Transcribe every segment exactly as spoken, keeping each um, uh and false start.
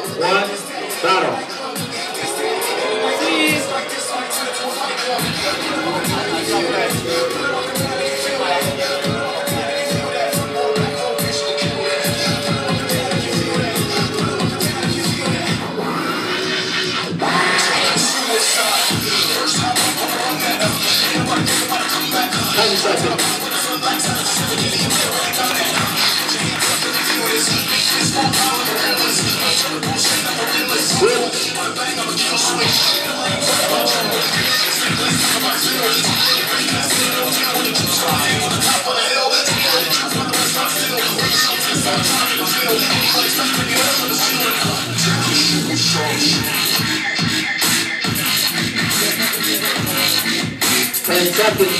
one, battle. ten seconds. ten seconds.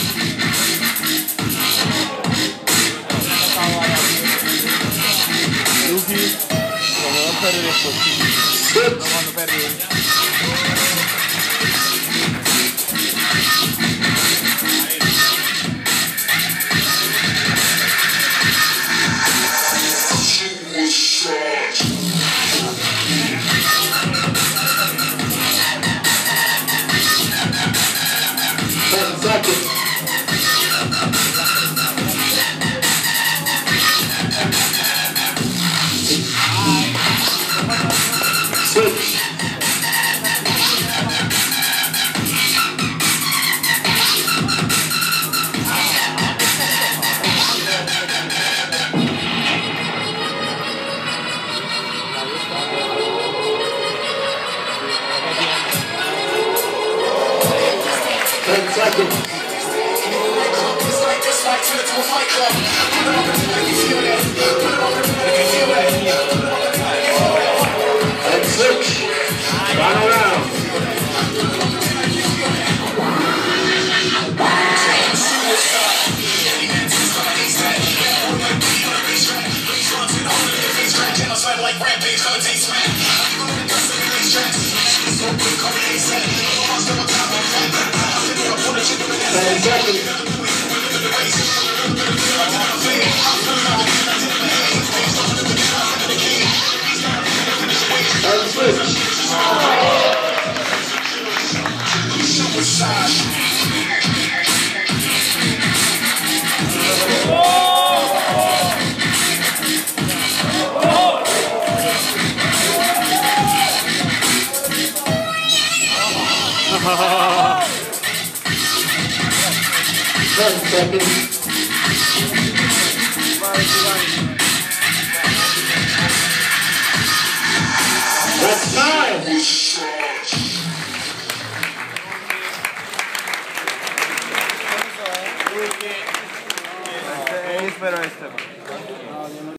Luki, como va a perder esto. Vamos a perder. ten seconds. Switch. ten seconds. And switch. Final round. ten seconds. And switch. ten seconds. That's time. Luki, Esteban.